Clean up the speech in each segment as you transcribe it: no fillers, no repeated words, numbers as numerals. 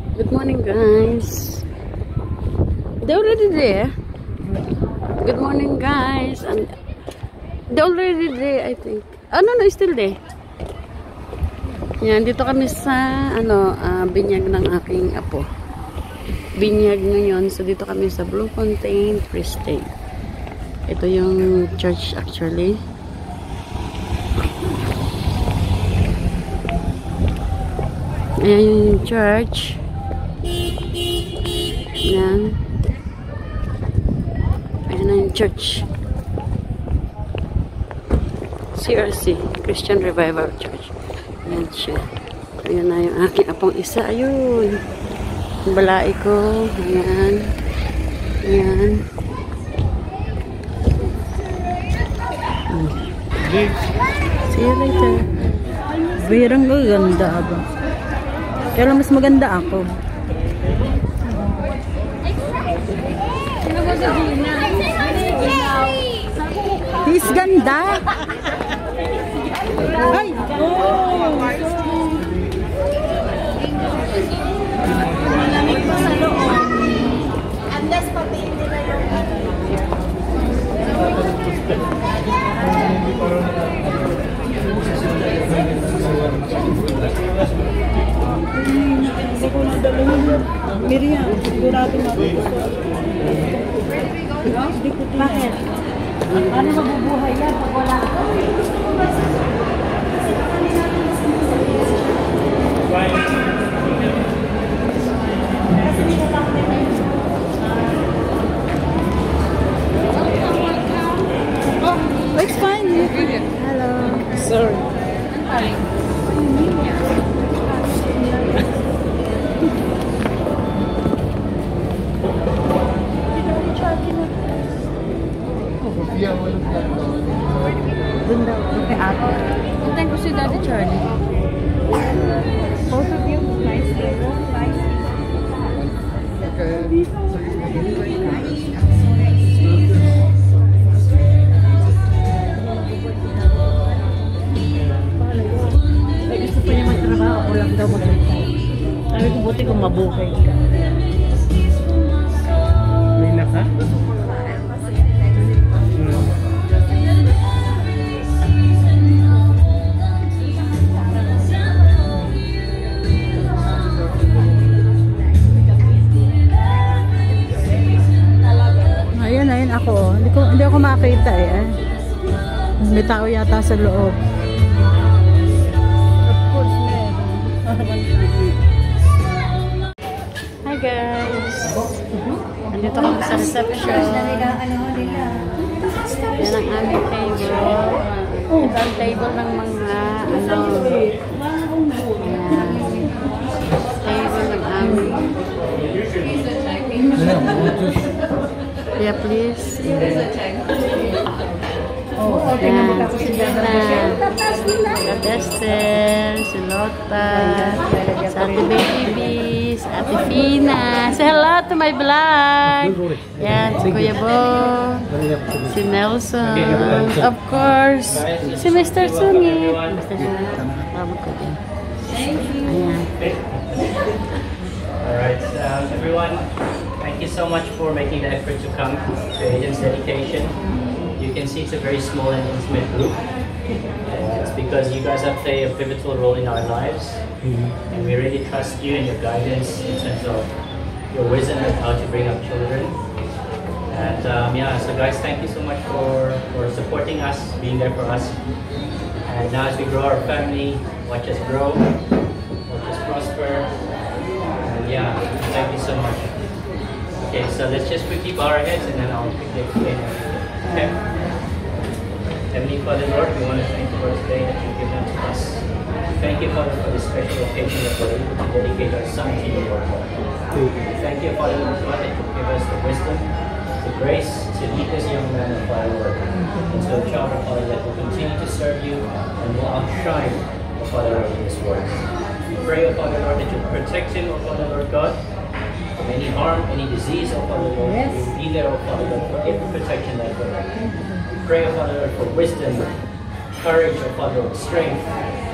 Good morning, guys. They already there. Good morning, guys. And they already there, I think. Oh, no, still there. Yan, dito kami sa binyag ng aking apo. Binyag ngayon. So, dito kami sa Bloemfontein Free State. Ito yung church actually. Ayan yung church. Ayan. Ayan na yung church. CRC, Christian Revival Church. Ayan siya. Ayan na yung aking apong isa. Ayun. Yung balai ko. Ayan. Ayan. See you later. Birang maganda ba? Kaya lang mas maganda ako. He's ganda. Ay! Malamig pa sa loob. Andas pati hindi na yung hindi ko nadalhin yun. Miriam, sigurado na ako. Bakit? Ano mabubuhay yan pag wala ko? Oh, it's fine. Hello. Sorry. Doon daw. Kay ate. Puntahan ko si Daddy Charlie. Both of you, nice table, nice. Ay, gusto pa niya magtrabaho. Ako lang daw mag-report. Sabi ko, buti kung mabuhay ka. May naka? Ayun ako. Hindi ako makita eh. May tao yata sa loob. Of course, meron. Hi guys. Andito kami sa reception. Yan ang aming table. Ito ang table ng mga table ng aming. Yeah, please. Oh, tingnan mo kasi si Ate Esther, si Lotta, si Ate Baby, si Ate Fina. Say hello to my vlog. Yan, si Kuya Bo, si Nelson, of course, si Mr. Sungit. Mr. Sungit, tawag ko din. Ayan. Alright, everyone, thank you so much for making the effort to come to Aiden's dedication. You can see it's a very small and intimate group. It's because you guys have played a pivotal role in our lives. And we really trust you and your guidance in terms of your wisdom and how to bring up children. And yeah, so guys, thank you so much for supporting us, being there for us. And now as we grow our family, watch us grow, watch us prosper. Yeah, thank you so much. Okay, so let's just quickly bow our heads and then I'll quickly explain everything. Okay? Heavenly Father, Lord, we want to thank you for today that you've given to us. Thank you, Father, for this special occasion that we're able to dedicate our son to you, Lord. Thank you, Father, Lord God, that you give us the wisdom, the grace to lead this young man of our Lord into a child, Father, that will continue to serve you and will outshine, Father, Lord, in this world. We pray, O Father Lord, that you protect him, O Father Lord God, from any harm, any disease, O Father Lord. Yes. You will be there, O Father Lord, for every protection that we have. We pray, O Father Lord, for wisdom, courage, O Father Lord, strength,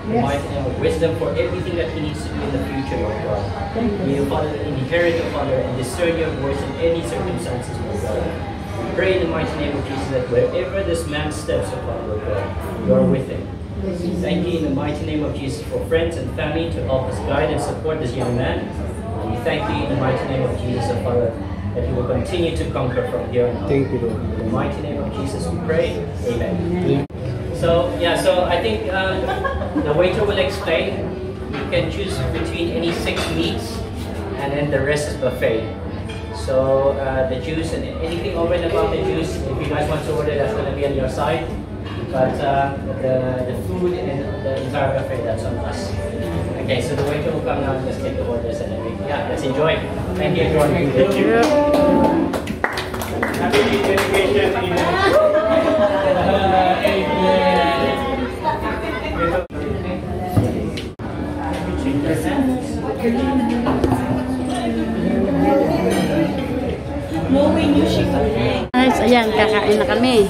the mighty name of wisdom for everything that he needs to do in the future, Lord God. May you, Father, inherit, O Father, and discern your voice in any circumstances, Lord God. We pray in the mighty name of Jesus that wherever this man steps, O Father, Lord God, you are with him. Thank you in the mighty name of Jesus for friends and family to help us guide and support this young man. And we thank you in the mighty name of Jesus, O Father, that he will continue to conquer from here on out. Thank you, Lord. In the mighty name of Jesus we pray. Amen. So I think the waiter will explain. You can choose between any 6 meats, and then the rest is buffet. So the juice and anything over and above the juice, if you guys want to order, that's going to be on your side. But the food and the entire buffet, that's on us. Okay, so the waiter will come now and just take the orders and everything. Yeah, let's enjoy. Thank you, everyone. Thank you. Happy dedication. Guys, ayan, kakain na kami.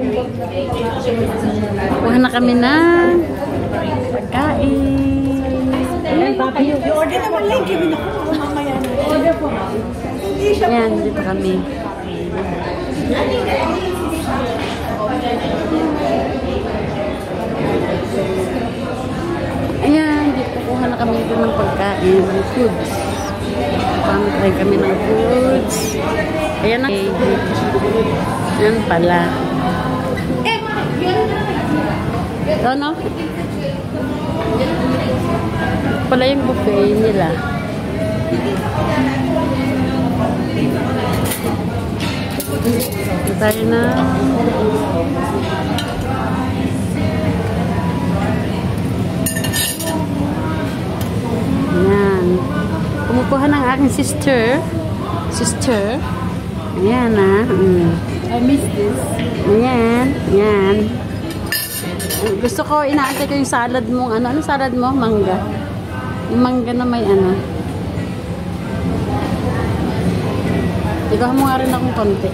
Kuha na kami ng pagkain. Order naman lang, Kevin ako. Mamaya na. Order po. Ayan, dito kami. Ayan, dito kuha na kami dito ng pagkain, ng foods. Pamit kami ng foods. Ayan na. Ayan pala. Ito, no? Pala yung buffet nila. Tayo na. Ayan. Kumukuha ng aking sister. Ayan na. I miss this. Ayan. Ayan. Gusto ko, inaantay ko yung salad mong ano. Ano salad mo? Mangga. Yung mangga na may ano. Ikaw mo nga rin akong konti.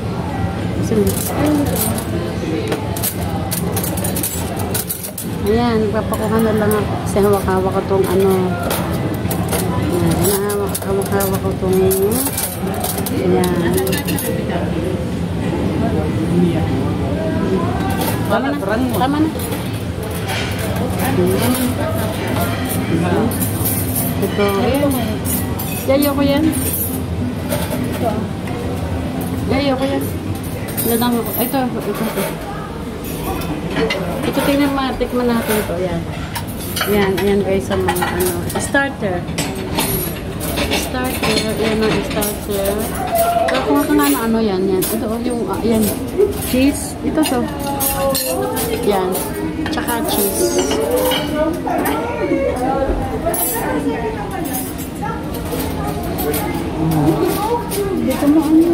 Ayan, papakuha na lang ako. Kasi hawak-hawak ko itong ano. Ayan, hawak-hawak ko itong ayan. Tama na. Tama na. Ito. Yayo ko yan. Yayo ko yan. Ladang ako. Ito. Ito tingnan mo. Tikman natin ito. Yan. Yan. Ayan guys sa mga ano. Starter. Yan ang starter. So, kung ito na ano yan. Yan. Ito yung yan. Cheese. Ito to. Yan. Tsaka cheese. Dito mo ano.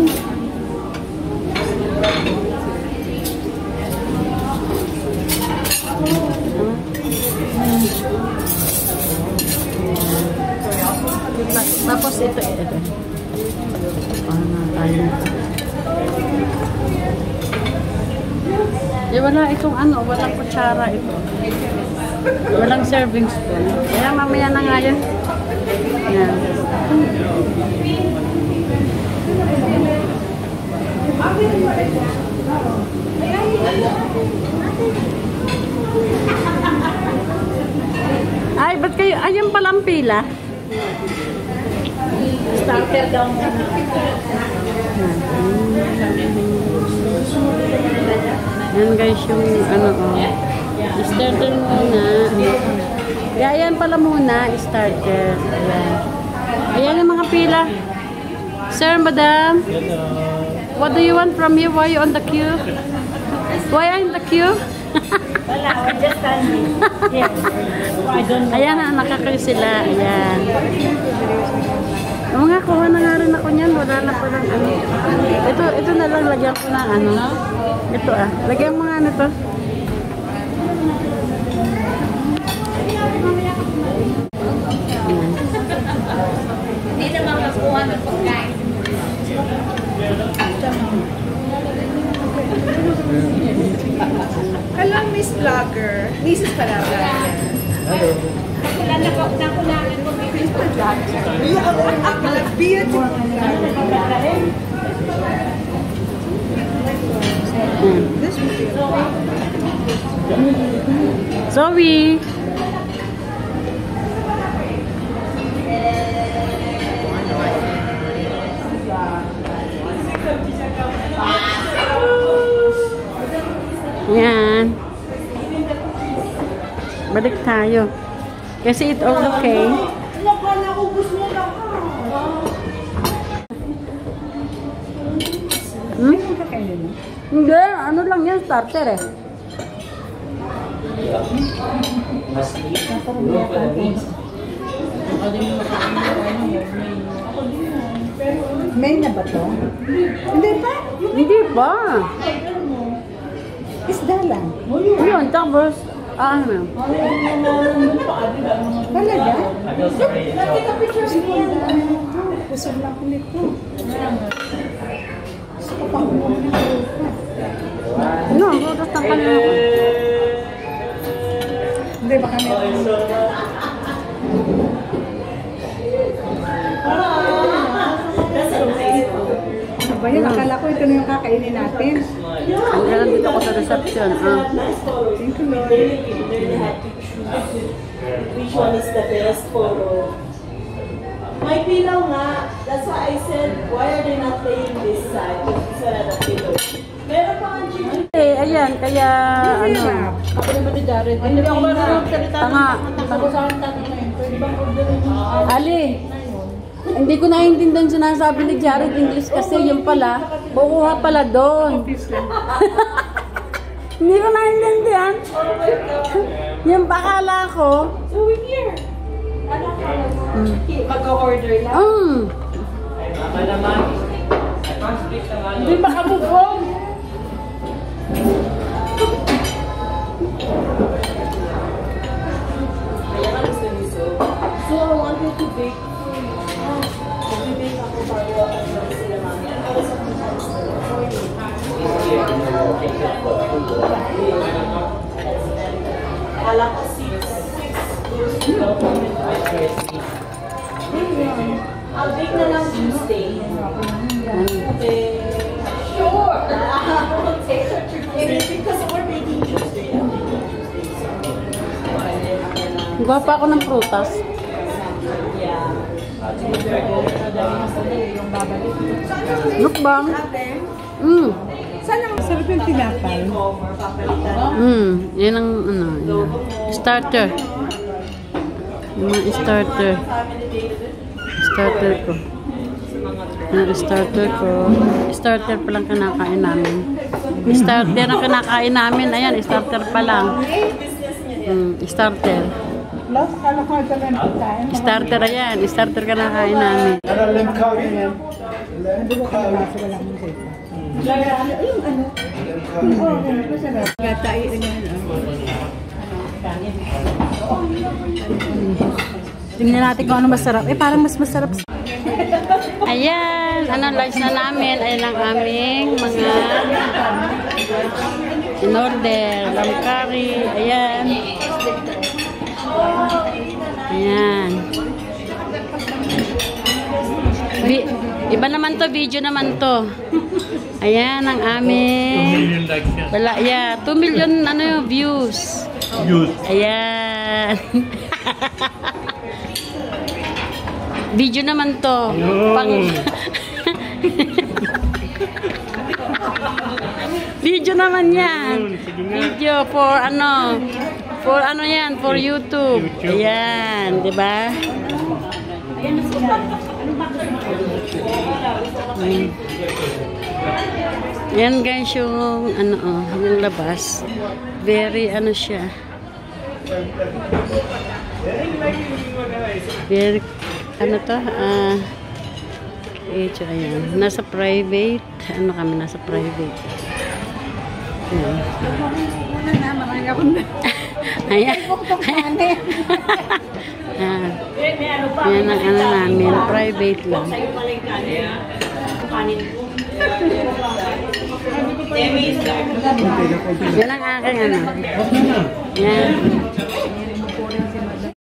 Tapos ito. Tayo. Wala itong ano, walang kutsara ito. Walang serving spoon. Kaya mamaya na nga yun. Yan. Ay, ba't kayo? Ayun pala ang pila. Starter daw muna. Yan guys yung ano starter muna. Yan pala muna starter. Ayan yung mga pila. Sir, madam, what do you want from me? Why are you on the queue? Why are you in the queue? Wala, we're just standing. Yes. I don't know. Ayan na, nakakayo sila. Ayan. Mga kuha na nga rin ako niyan. Wala na pa lang ano. Ito na lang, lagyan ko na ano. Ito lagyan mo nga na to. Hindi naman kakuha ng pagkain. Alam, Miss Vlogger. Mrs. pala vlogger. Zoe. Yan. Balik tayo. Kasi it all okay. Hmm? Hindi, ano lang yan, starter eh. May na ba to? Hindi pa. Hindi ba? Isda lang. Yun, tapos, ano? Talaga? Nakita picture niya. Kusog lang ko nito. Gusto ko pang umuha. Ano, butas ng kanila ko. Hindi, baka meron. Ano ba yun? Akala ko ito na yung kakainin natin. Ang gano'n dito ko sa reception. Thank you, Lord. Which one is the best photo? May pillow nga. That's why I said, why are they not playing this side? Instead of the pillow. Meron pa ang chicken. Eh, ayan, kaya, ano, Ako naman ni Jared. Hindi ako marunong salita. tanga. Ako sa akin tanong na yun. Pwede bang orderin mo? Ali, hindi ko naiintindihan sinasabi ni Jared English kasi yung pala, bukuha pala doon. Hindi ko naiintindihan. Yung pakala ko. So we're here. Ano ka? Mag-order lang. Hindi makamove on. Kaya ka gusto ni So. So I wanted to bake for you. Bibake ako bago ako sila mami. Ano ako sa Kala ko 6 I'll bake na lang Tuesday. Okay. Sure. I'll take her to because we're baking Tuesday. Gawa pa ako ng prutas. Yeah. Mukbang. Sana masarap yung tinapay. Cover, papalitan. Yan ang, ano, yan. Starter. Yung mga starter. Starter ko. Yung starter ko. Starter pa lang kinakain namin. Starter ang kinakain namin. Ayan, starter pa lang. Starter. Plus, kala ko ito lang pagkain. Starter ayan. Starter kinakain namin. Yung ano? Oo, masarap. Gatai, Tingnan natin kung ano masarap. Eh, parang mas masarap. Ayan, ano lunch na namin. Ayan ang aming mga in-order. Lamb curry. Ayan. Ayan. Iba naman to, video naman to. Ayan ang aming. 2 million likes yan. Wala, yeah. 2 million ano yung views. Ayan. Video naman to. Pang video naman yan. Video for ano? For ano yan? For YouTube. Ayan, 'di ba? Yan guys yung ano yung labas. Very ano siya. Very ano to? Ito ayan. Nasa private. Ano kami? Nasa private. Ayan. Ayan. Ayan. Ayan ang ano namin. Private lang. Yan ang aking ano. Yan.